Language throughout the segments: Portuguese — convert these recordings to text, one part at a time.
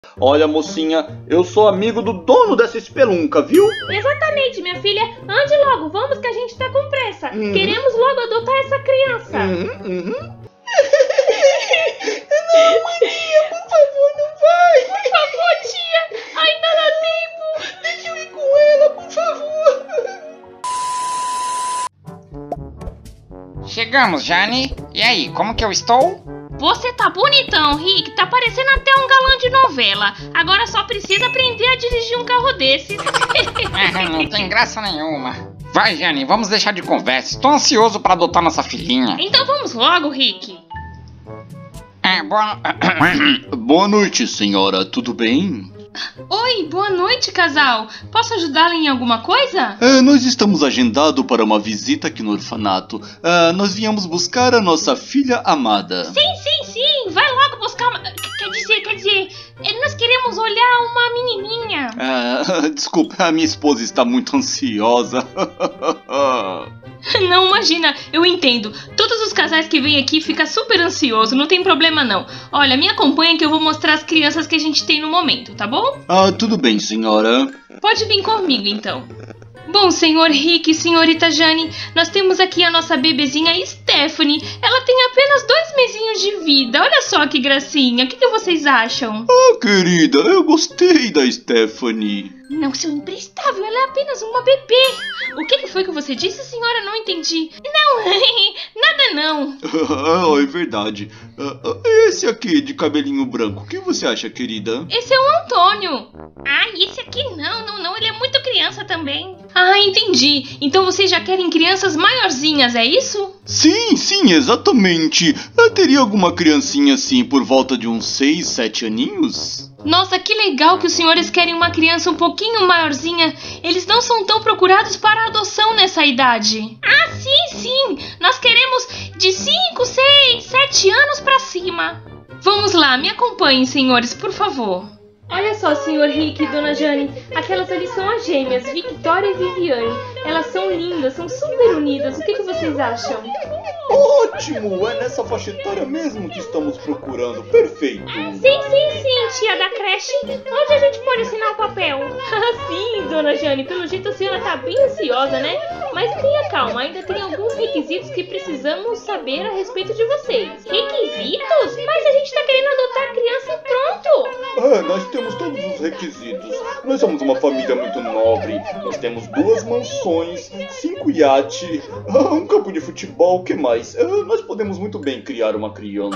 Olha, mocinha, eu sou amigo do dono dessa espelunca, viu? Exatamente, minha filha. Ande logo, vamos que a gente tá com pressa. Queremos logo adotar essa criança. Não, maninha, por favor, não vai. Por favor, tia, ainda dá tempo. Deixa eu ir com ela, por favor. Chegamos, Jane. E aí, como que eu estou? Você tá bonitão, Rick. Tá parecendo até um galã de novela. Agora só precisa aprender a dirigir um carro desses. Não tem graça nenhuma. Vai, Jane, vamos deixar de conversa. Estou ansioso para adotar nossa filhinha. Então vamos logo, Rick. Boa noite, senhora. Tudo bem? Oi, boa noite, casal. Posso ajudá-la em alguma coisa? Nós estamos agendados para uma visita aqui no orfanato. Nós viemos buscar a nossa filha amada. Sim. Vai logo buscar. Quer dizer, nós queremos olhar uma menininha. Desculpa, a minha esposa está muito ansiosa. Não, imagina, eu entendo. Todos os casais que vêm aqui ficam super ansiosos, não tem problema não. Olha, me acompanha que eu vou mostrar as crianças que a gente tem no momento, tá bom? Tudo bem, senhora. Pode vir comigo, então. Bom, senhor Rick e senhorita Jane, nós temos aqui a nossa bebezinha Stephanie. Ela tem apenas 2 mesinhos de vida. Olha só que gracinha. O que vocês acham? Querida, eu gostei da Stephanie. Não, seu imprestável, ela é apenas uma bebê. O que foi que você disse, senhora? Não entendi. Não, nada não. É verdade. Esse aqui de cabelinho branco, o que você acha, querida? Esse é o Antônio. Esse aqui não, ele é muito criança também. Entendi. Então vocês já querem crianças maiorzinhas, é isso? Sim, exatamente. Teria alguma criancinha assim por volta de uns 6, 7 aninhos? Nossa, que legal que os senhores querem uma criança um pouquinho maiorzinha. Eles não são tão procurados para adoção nessa idade. Sim. Nós queremos de 5, 6, 7 anos pra cima. Vamos lá, me acompanhem, senhores, por favor. Olha só, senhor Rick e dona Jane, aquelas ali são as gêmeas, Victoria e Viviane. Elas são lindas, são super unidas. O que vocês acham? Ótimo! É nessa faixa etária mesmo que estamos procurando. Perfeito! Sim, tia da creche. Onde a gente pode assinar o papel? Sim, dona Jane. Pelo jeito a senhora tá bem ansiosa, né? Mas tenha calma, ainda tem alguns requisitos que precisamos saber a respeito de vocês. Requisitos? Mas a gente tá querendo adotar a criança e pronto! Nós temos todos os requisitos. Nós somos uma família muito nobre. Nós temos 2 mansões, 5 iates, um campo de futebol, o que mais? Nós podemos muito bem criar uma criança.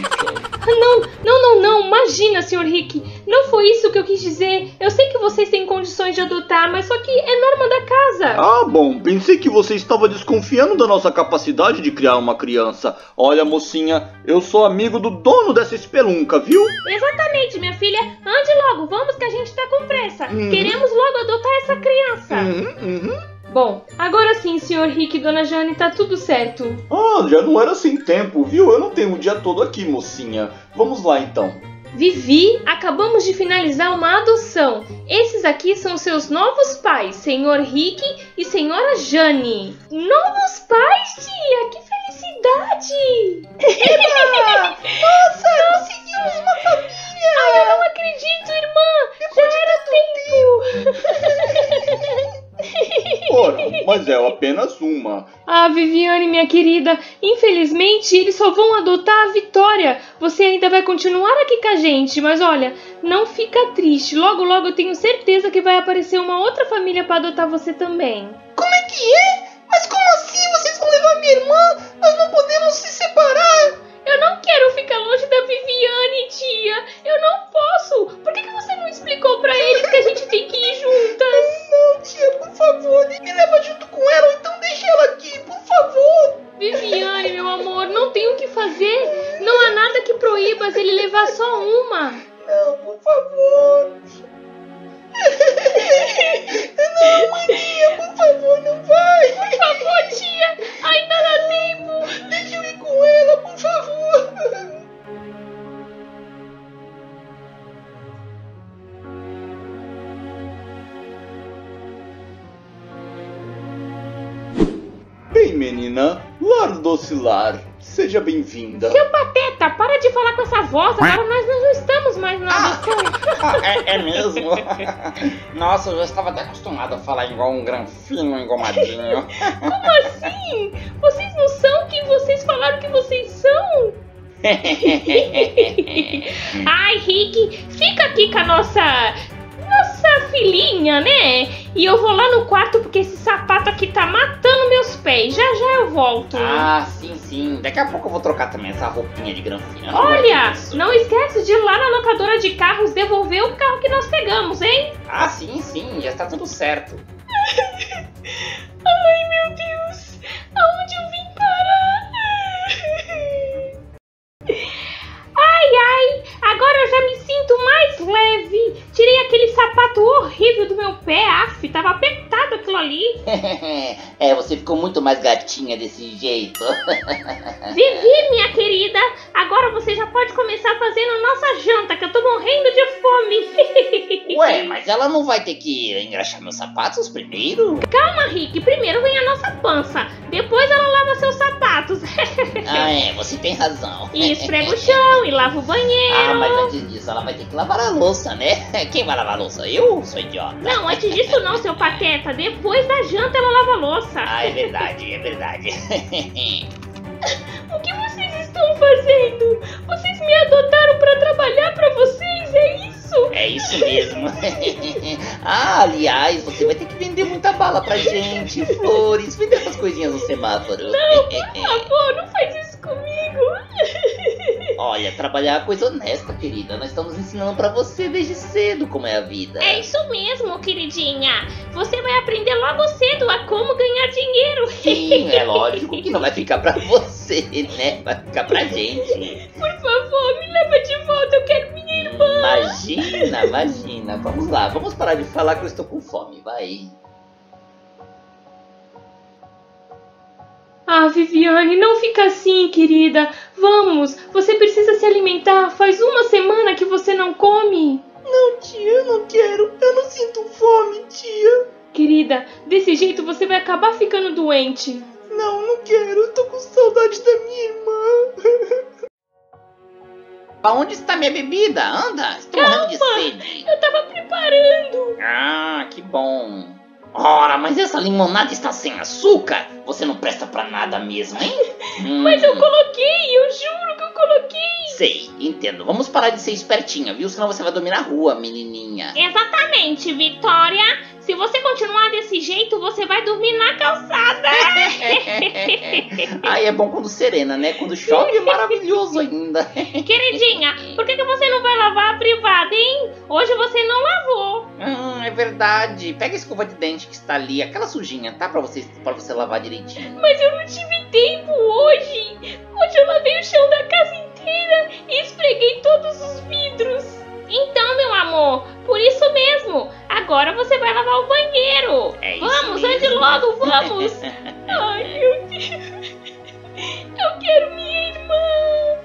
Não, imagina, senhor Rick. Não foi isso que eu quis dizer. Eu sei que vocês têm condições de adotar, mas só que é norma da casa. Bom, pensei que você estava desconfiando da nossa capacidade de criar uma criança. Olha, mocinha, eu sou amigo do dono dessa espelunca, viu? Exatamente, minha filha. Ande logo, vamos que a gente tá com pressa. Queremos logo adotar essa criança. Bom, agora sim, senhor Rick e dona Jane, tá tudo certo. Já não era sem tempo, viu? Eu não tenho o dia todo aqui, mocinha. Vamos lá, então. Vivi, acabamos de finalizar uma adoção. Esses aqui são seus novos pais, senhor Rick e senhora Jane. Novos pais, tia? Que felicidade! Eba! Nossa, conseguimos uma família! Eu não acredito, irmã! Já era tempo! Ora, mas é apenas uma. Viviane, minha querida, infelizmente eles só vão adotar a Vitória. Você ainda vai continuar aqui com a gente, mas olha, não fica triste. Logo eu tenho certeza que vai aparecer uma outra família para adotar você também. Como é que é? Mas como assim? Vocês vão levar minha irmã? Nós não podemos se separar. Eu não quero ficar longe da Viviane, tia. Eu não posso. Por que você não explicou pra eles que a gente tem que ir juntas? Não, tia, por favor, me leva junto com ela, ou então deixa ela aqui, por favor. Viviane, meu amor, não tem o que fazer. Não há nada que proíba ele levar só uma. Não, por favor. Não, maninha, por favor, não vai. Por favor, tia, ainda dá tempo. Deixa eu ir com ela, por favor. Bem, menina, lar doce lar. Seja bem-vinda. Seu Pateta, para de falar com essa voz, agora nós não estamos mais na audição. É mesmo? Nossa, eu já estava até acostumado a falar igual um granfino engomadinho. Como assim? Vocês não são quem vocês falaram que vocês são? Ai, Rick, fica aqui com a nossa filhinha, né? E eu vou lá no quarto porque esse sapato aqui tá matando meus pés. Já já eu volto. Ah, sim. Daqui a pouco eu vou trocar também essa roupinha de granfina. Olha, não esquece de ir lá na locadora de carros devolver o carro que nós pegamos, hein? Ah, sim, já está tudo certo. Ai, meu Deus. Aonde eu vim parar? Ai, agora eu já me sinto mais leve. Tirei aquele sapato horrível do meu pé, tava apertado aquilo ali. Você ficou muito mais gatinha desse jeito. Vivi, minha querida, agora você já pode começar fazendo nossa janta, que eu tô morrendo de fome. Ué, mas ela não vai ter que engraxar meus sapatos primeiro? Calma, Rick, primeiro vem a nossa pança, depois ela lava seus sapatos. Você tem razão. E esfrega o chão e lava o banheiro. Mas antes disso ela vai ter que lavar a louça, né? Quem vai lavar a louça? Eu sou idiota. Não, antes disso não, seu Pateta. Depois da janta ela lava a louça. É verdade. O que vocês estão fazendo? Vocês me adotaram pra trabalhar pra vocês, é isso? É isso mesmo. Aliás, você vai ter que vender muita bala pra gente, flores, vender essas coisinhas no semáforo. Não, por favor, não faz isso comigo. Olha, trabalhar é coisa honesta, querida. Nós estamos ensinando pra você desde cedo como é a vida. É isso mesmo, queridinha. Você vai aprender logo cedo a como ganhar dinheiro. Sim, é lógico que não vai ficar pra você, né? Vai ficar pra gente. Por favor, me leva de volta, eu quero minha irmã. Imagina. Vamos lá, vamos parar de falar que eu estou com fome, vai. Ah, Viviane, não fica assim, querida. Vamos, você precisa se alimentar. Faz uma semana que você não come. Não, tia, eu não quero. Eu não sinto fome, tia. Querida, desse jeito você vai acabar ficando doente. Não quero. Eu tô com saudade da minha irmã. Aonde está minha bebida? Anda, estou morrendo de sede. Eu tava preparando. Ah, que bom. Ora, mas essa limonada está sem açúcar. Você não presta pra nada mesmo, hein? Mas eu coloquei, eu juro que eu coloquei. Sei, entendo. Vamos parar de ser espertinha, viu? Senão você vai dormir na rua, menininha. Exatamente, Vitória. Se você continuar desse jeito, você vai dormir na calçada. É bom quando serena, né? Quando chove é maravilhoso ainda. Queridinha, por que você não vai lavar a privada, hein? Hoje você não lavou. É verdade. Pega a escova de dente que está ali, aquela sujinha, tá? Pra você lavar direitinho. Mas eu não tive tempo hoje. Hoje eu lavei o chão da casa inteira e esfreguei todos os vidros. Então, meu amor, por isso mesmo, agora você vai lavar o banheiro. Vamos, ande logo, vamos. Ai, meu Deus. Eu quero minha irmã.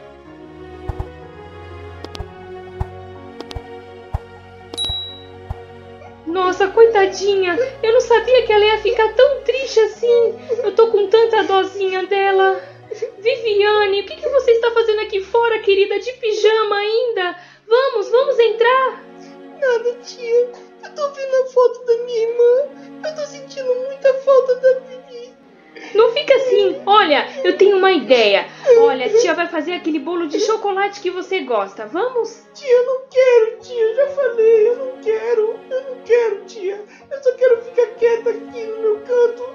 Nossa, coitadinha. Eu não sabia que ela ia ficar tão triste assim. Eu tô com tanta dosinha dela. Viviane, o que você está fazendo aqui fora, querida? De pijama ainda? Vamos entrar. Nada, tia. Eu tô vendo a foto da minha irmã. Eu tô sentindo muita falta da Vivi. Não fica assim. Olha, eu tenho uma ideia. Olha, a tia vai fazer aquele bolo de chocolate que você gosta. Vamos? Tia, eu não quero, tia. Eu já falei, eu não quero, tia. Eu só quero ficar quieta aqui no meu canto.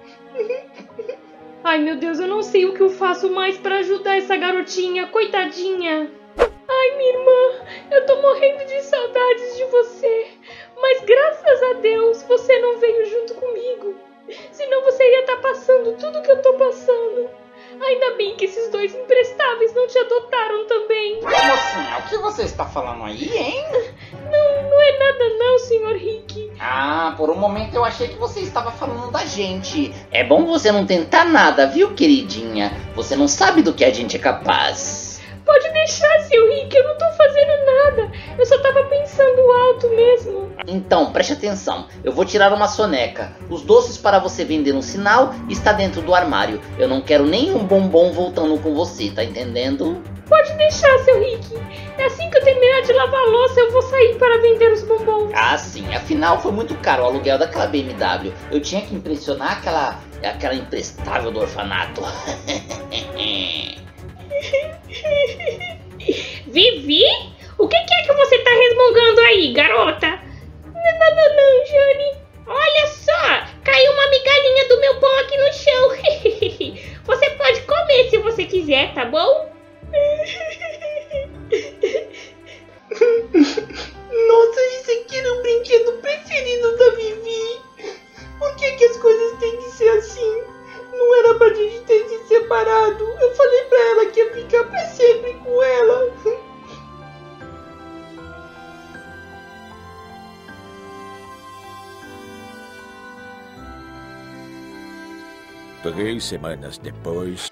Ai, meu Deus, eu não sei o que eu faço mais pra ajudar essa garotinha, coitadinha. Ai, minha irmã, eu tô morrendo de saudades de você. Mas graças a Deus você não veio junto comigo. Senão você ia estar passando tudo que eu tô passando. Ainda bem que esses dois imprestáveis não te adotaram também. Mocinha, o que você está falando aí, hein? Não é nada não, senhor Rick. Ah, por um momento eu achei que você estava falando da gente. É bom você não tentar nada, viu, queridinha? Você não sabe do que a gente é capaz. Pode deixar, seu Rick, eu não tô fazendo nada. Eu só tava pensando alto mesmo. Então, preste atenção. Eu vou tirar uma soneca. Os doces para você vender no sinal está dentro do armário. Eu não quero nenhum bombom voltando com você, tá entendendo? Pode deixar, seu Rick. Assim que eu terminar de lavar a louça, eu vou sair para vender os bombons. Ah, sim. Afinal, foi muito caro o aluguel daquela BMW. Eu tinha que impressionar aquela imprestável do orfanato. Vivi? O que é que você tá resmungando aí, garota? Não, Jane. Olha só, caiu uma migalhinha do meu pão aqui no chão. Você pode comer se você quiser, tá bom? Nossa, esse aqui era o brinquedo preferido da Vivi. Por que as coisas têm que ser assim? Não era pra gente ter se separado. Eu falei pra ela que ia ficar pra sempre com ela. 3 semanas depois.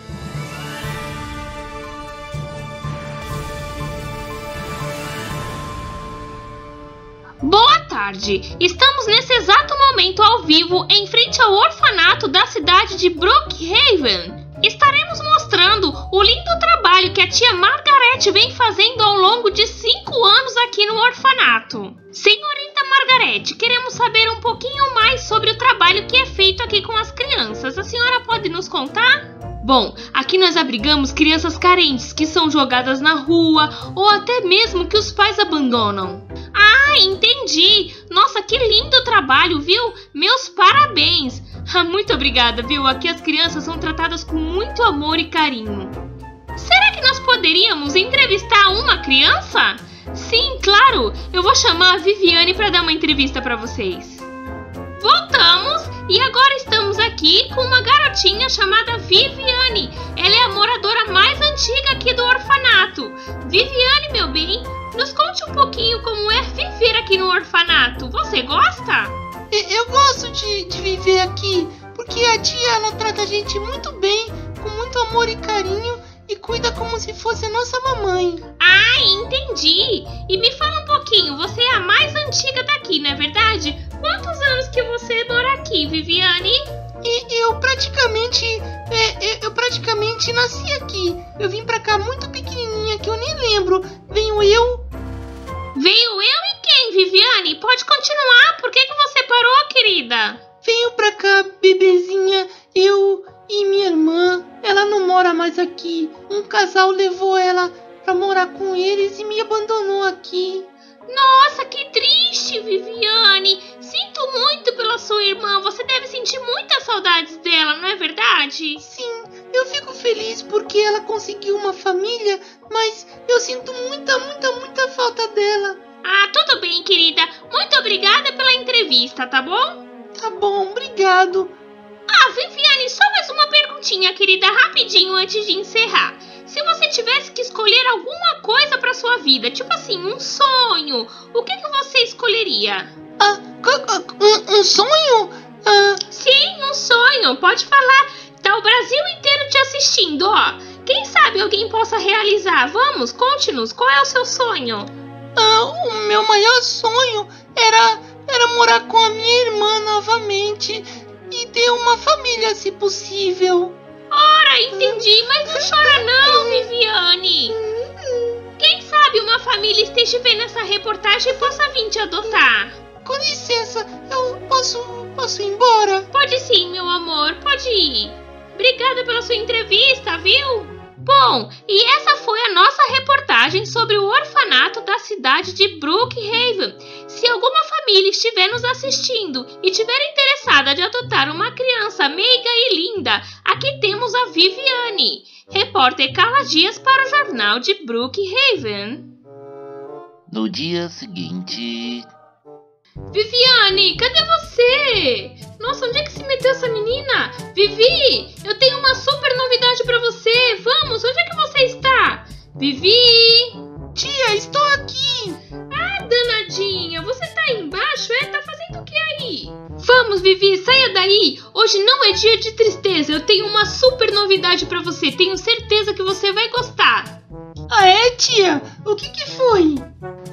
Boa tarde! Estamos nesse exato momento ao vivo em frente ao orfanato da cidade de Brookhaven. Estaremos mostrando o lindo trabalho que a tia Margaret vem fazendo ao longo de 5 anos aqui no orfanato. Senhorita Margaret, queremos saber um pouquinho mais sobre o trabalho que é feito aqui com as crianças. A senhora pode nos contar? Bom, aqui nós abrigamos crianças carentes que são jogadas na rua ou até mesmo que os pais abandonam. Ah, entendi! Nossa, que lindo trabalho, viu? Meus parabéns! Muito obrigada, viu? Aqui as crianças são tratadas com muito amor e carinho. Será que nós poderíamos entrevistar uma criança? Sim, claro! Eu vou chamar a Viviane para dar uma entrevista para vocês. Voltamos! E agora estamos aqui com uma garotinha chamada Viviane. Ela é a moradora mais antiga aqui do orfanato. Viviane, meu bem, nos conte um pouquinho como é viver aqui no orfanato. Você gosta? Eu gosto de viver aqui, porque a tia ela trata a gente muito bem, com muito amor e carinho e cuida como se fosse a nossa mamãe. Ah, entendi! E me fala um pouquinho, você é a mais antiga daqui, não é verdade? Quantos anos que você mora aqui, Viviane? Eu praticamente nasci aqui. Eu vim pra cá muito pequenininha que eu nem lembro. Veio eu e quem, Viviane? Pode continuar. Por que você parou, querida? Veio pra cá, bebezinha, eu e minha irmã. Ela não mora mais aqui. Um casal levou ela pra morar com eles e me abandonou aqui. Nossa, que triste, Viviane. Sinto muito pela sua irmã. Você deve sentir muitas saudades dela, não é verdade? Sim, eu fico feliz porque ela conseguiu uma família, mas eu sinto muita falta dela. Ah, tudo bem, querida. Muito obrigada pela entrevista, tá bom? Tá bom, obrigado. Ah, Viviane, só mais uma perguntinha, querida, rapidinho antes de encerrar. Se você tivesse que escolher alguma coisa pra sua vida, tipo assim, um sonho, o que você escolheria? Um sonho? Sim, um sonho. Pode falar. Tá o Brasil inteiro te assistindo, ó. Quem sabe alguém possa realizar. Vamos, conte-nos. Qual é o seu sonho? O meu maior sonho era morar com a minha irmã novamente e ter uma família, se possível. Ora, entendi. Mas não chora não, Viviane. Quem sabe uma família esteja vendo essa reportagem e possa vir te adotar. Com licença, eu posso ir embora? Pode sim, meu amor, pode ir. Obrigada pela sua entrevista, viu? Bom, e essa foi a nossa reportagem sobre o orfanato da cidade de Brookhaven. Se alguma família estiver nos assistindo e estiver interessada de adotar uma criança meiga e linda, aqui temos a Viviane, repórter Carla Dias para o jornal de Brookhaven. No dia seguinte... Viviane, cadê você? Nossa, onde é que se meteu essa menina? Vivi, eu tenho uma super novidade pra você. Vamos, onde é que você está? Vivi! Tia, estou aqui. Ah, danadinha, você tá aí embaixo, é? Tá fazendo o que aí? Vamos, Vivi, saia daí. Hoje não é dia de tristeza. Eu tenho uma super novidade pra você. Tenho certeza que você vai gostar. Ah, é, tia? O que foi?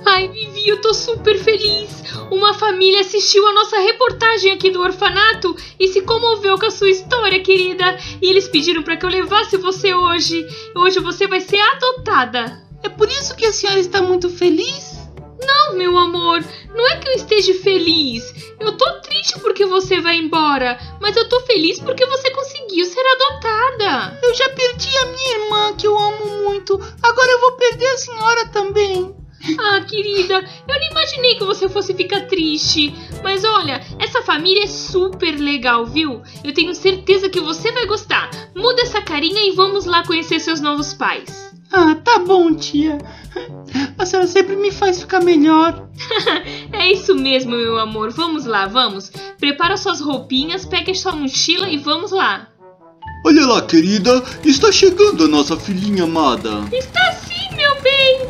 Ai, Vivi, eu tô super feliz. Uma família assistiu a nossa reportagem aqui do orfanato e se comoveu com a sua história, querida. E eles pediram pra que eu levasse você hoje. Hoje você vai ser adotada. É por isso que a senhora está muito feliz? Não, meu amor, não é que eu esteja feliz. Eu tô triste porque você vai embora, mas eu tô feliz porque você conseguiu ser adotada. Eu já perdi a minha irmã, que eu amo muito. Agora eu vou perder a senhora também. Ah, querida, eu não imaginei que você fosse ficar triste. Mas olha, essa família é super legal, viu? Eu tenho certeza que você vai gostar. Muda essa carinha e vamos lá conhecer seus novos pais. Ah, tá bom, tia. A senhora sempre me faz ficar melhor. É isso mesmo, meu amor. Vamos lá, vamos. Prepara suas roupinhas, pegue sua mochila e vamos lá. Olha lá, querida, está chegando a nossa filhinha amada. Está sim, meu bem.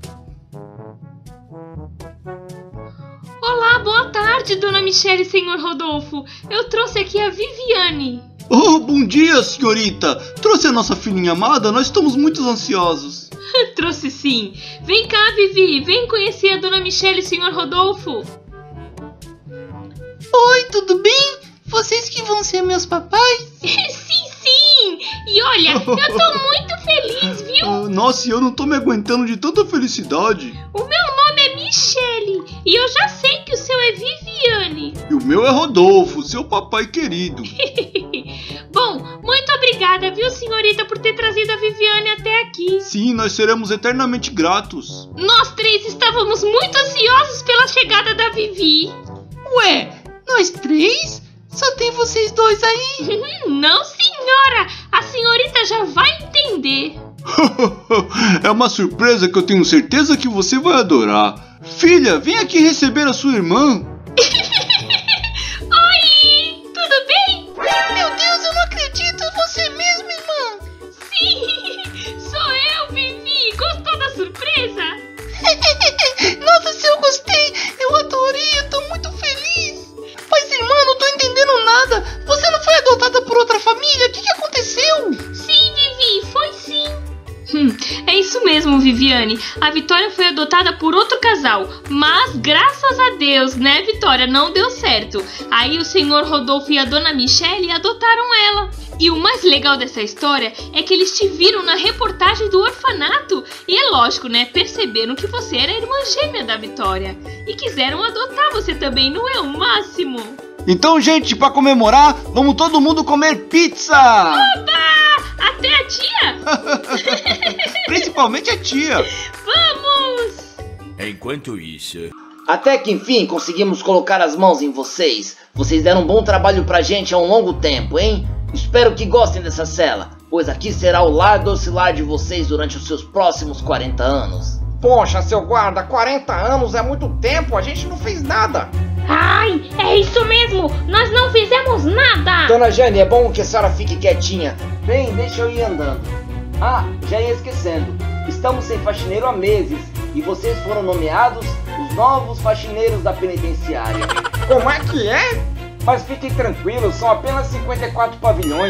Olá, boa tarde, dona Michele e senhor Rodolfo. Eu trouxe aqui a Viviane. Oh, bom dia, senhorita. Trouxe a nossa filhinha amada? Nós estamos muito ansiosos. Trouxe sim. Vem cá, Vivi. Vem conhecer a dona Michele e senhor Rodolfo. Oi, tudo bem? Vocês que vão ser meus papais? Sim. E olha, eu tô muito feliz, viu? Nossa, eu não tô me aguentando de tanta felicidade. O meu nome é Michele e eu já sei que o seu é Viviane. E o meu é Rodolfo, seu papai querido. Bom, muito obrigada, viu, senhorita, por ter trazido a Viviane até aqui. Sim, nós seremos eternamente gratos. Nós três estávamos muito ansiosos pela chegada da Vivi. Ué, nós três? Só tem vocês dois aí? Não, senhora. A senhorita já vai entender. É uma surpresa que eu tenho certeza que você vai adorar. Filha, vem aqui receber a sua irmã. Oi, tudo bem? Meu Deus, eu não acredito. Você mesmo, irmã? Sim, sou eu, Vivi. Gostou da surpresa? Nossa, se eu gostei. Eu adorei, eu tô muito feliz. Mas, irmã, não tô entendendo nada. Você não foi adotada por outra família? O que aconteceu? Sim, Vivi, foi sim. É isso mesmo, Viviane. A Vitória foi adotada por outro casal, mas graças a Deus, né, Vitória, não deu certo. Aí o senhor Rodolfo e a dona Michele adotaram ela. E o mais legal dessa história é que eles te viram na reportagem do orfanato. E é lógico, né, perceberam que você era a irmã gêmea da Vitória. E quiseram adotar você também, não é o máximo? Então, gente, para comemorar, vamos todo mundo comer pizza! Oba! Até a tia? Principalmente a tia. Vamos! Enquanto isso... Até que enfim conseguimos colocar as mãos em vocês. Vocês deram um bom trabalho pra gente há um longo tempo, hein? Espero que gostem dessa cela, pois aqui será o lar docilar de vocês durante os seus próximos 40 anos. Poxa, seu guarda, 40 anos é muito tempo, a gente não fez nada. Ai, é isso mesmo! Nós não fizemos nada! Dona Jane, é bom que a senhora fique quietinha. Bem, deixa eu ir andando. Ah, já ia esquecendo. Estamos sem faxineiro há meses e vocês foram nomeados os novos faxineiros da penitenciária. Como é que é? Mas fiquem tranquilos, são apenas 54 pavilhões.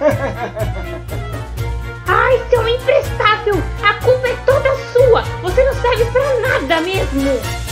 Ai, seu imprestável! A culpa é toda sua! Você não serve pra nada mesmo!